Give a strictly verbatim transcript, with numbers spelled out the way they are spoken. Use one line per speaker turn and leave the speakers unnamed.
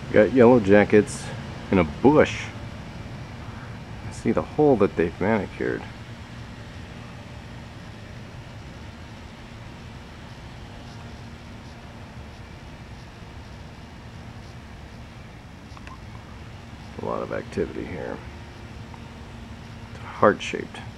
Got yellow jackets in a bush. I see the hole that they've manicured. A lot of activity here. It's heart-shaped.